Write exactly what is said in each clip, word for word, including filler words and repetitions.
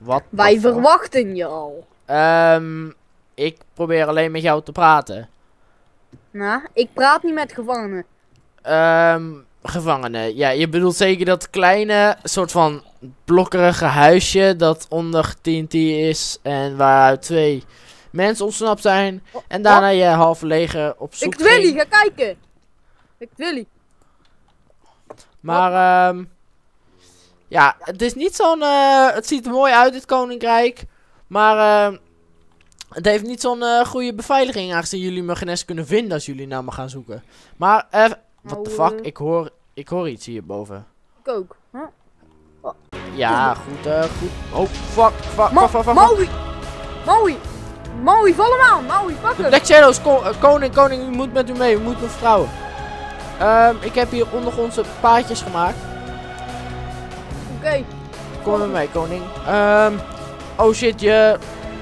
Wat? Wij verwachten je al. Um, ik probeer alleen met jou te praten. Nou, ik praat niet met gevangenen. Um, gevangenen. Ja, je bedoelt zeker dat kleine, soort van blokkerige huisje dat onder T N T is en waaruit twee mensen ontsnapt zijn. Oh, en daarna oh. je halve leger op zoek Ik Willy, ging. ga kijken. Ik Willy. Maar, um, ja, het is niet zo'n, uh, het ziet er mooi uit, dit koninkrijk. Maar, uh, het heeft niet zo'n uh, goede beveiliging, aangezien jullie me geen eens kunnen vinden als jullie naar me gaan zoeken. Maar, eh, uh, what the fuck, ik hoor, ik hoor iets hierboven. Ik ook. Huh? Oh. Ja, goed, uh, goed. Oh, fuck, fuck, Mo fuck, fuck, fuck. Maui! Maui! Maui, val hem aan! Maui, pak hem! Black Shadows, ko uh, koning, koning, u moet met u mee, u moet me vertrouwen. Um, ik heb hier ondergrondse paadjes gemaakt. Oké. Okay. Kom met mij, koning. Um, oh shit, je...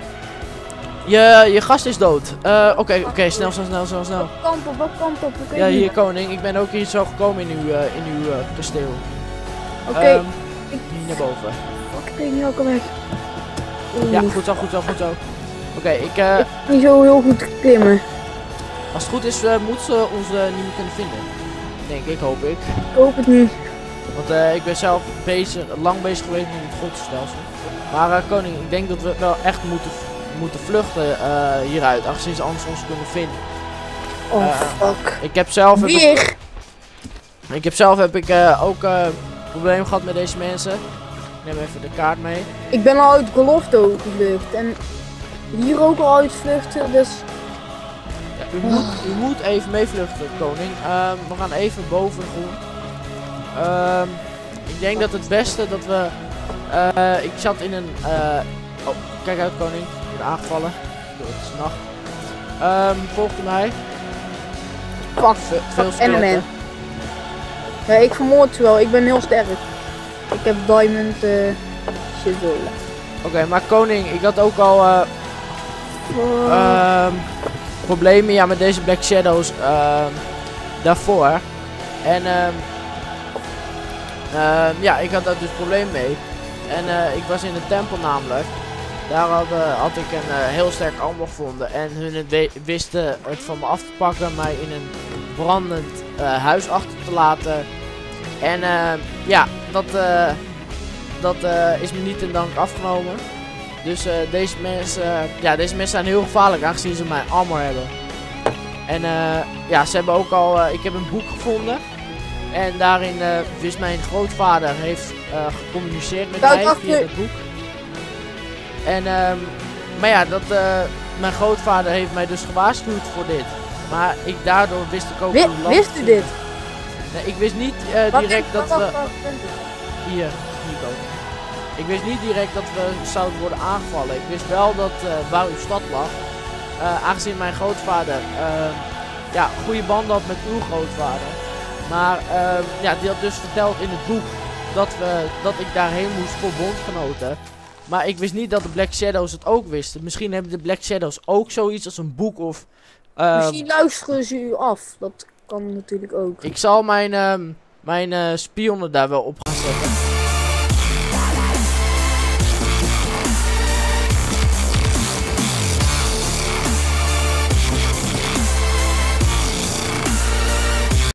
Je, je gast is dood. Uh, Oké, okay, oké, okay, snel, snel, snel, snel, snel. Wat kant op, wat kant op? Ja, hier, koning. Ik ben ook hier zo gekomen in uw, uh, in uw uh, kasteel. Oké. Okay. Um, ik... Hier naar boven. Fuck, ik weet niet welke weg. Oeh. Ja, goed zo, goed zo, goed zo. Oké, okay, ik... Uh, ik kan niet zo heel goed klimmen. Als het goed is, uh, moeten ze ons uh, niet meer kunnen vinden. Denk ik, hoop ik. Ik hoop het niet. Want uh, ik ben zelf bezig, lang bezig geweest met het grondstelsel. Maar uh, koning, ik denk dat we wel echt moeten, moeten vluchten uh, hieruit, aangezien ze anders ons kunnen vinden. Oh uh, fuck. Ik heb zelf... Weer? Heb ik, ik heb zelf heb ik uh, ook uh, problemen gehad met deze mensen. Ik neem even de kaart mee. Ik ben al uit Golofto gevlucht en hier ook al uit vluchten, dus... Ja, u, moet, u moet even meevluchten, koning. Um, we gaan even boven de grond. Um, ik denk dat het beste dat we... Uh, ik zat in een... Uh, oh, kijk uit, koning. Ik ben aangevallen. Door het is nacht. Um, volgt u mij. Fuck, Ve veel skeletten. Ja, ik vermoord ze wel. Ik ben heel sterk. Ik heb diamond uh, shizzle. Oké, okay, maar koning, ik had ook al... Uh, uh. Um, problemen ja, met deze Black Shadows uh, daarvoor. En um, uh, ja, ik had daar dus probleem mee. En uh, ik was in de tempel namelijk. Daar had, uh, had ik een uh, heel sterk amber gevonden. En hun wisten het van me af te pakken. Mij in een brandend uh, huis achter te laten. En uh, ja, dat, uh, dat uh, is me niet in dank afgenomen. Dus uh, deze mensen, uh, ja, deze mensen zijn heel gevaarlijk aangezien ze mijn armor hebben. En uh, ja, ze hebben ook al, uh, ik heb een boek gevonden. En daarin uh, wist mijn grootvader heeft uh, gecommuniceerd met mij via het boek. En um, maar ja, dat, uh, mijn grootvader heeft mij dus gewaarschuwd voor dit. Maar ik, daardoor wist ik ook... Wist, wist u dit? Nee, ik wist niet uh, direct dat we... Hier, hier komen. Ik wist niet direct dat we zouden worden aangevallen. Ik wist wel dat uh, waar uw stad lag, uh, aangezien mijn grootvader uh, ja, goede banden had met uw grootvader. Maar uh, ja, die had dus verteld in het boek dat, we, dat ik daarheen moest voor bondgenoten. Maar ik wist niet dat de Black Shadows het ook wisten. Misschien hebben de Black Shadows ook zoiets als een boek of... Uh, Misschien luisteren ze u af. Dat kan natuurlijk ook. Ik zal mijn, uh, mijn uh, spionnen daar wel op gaan zetten.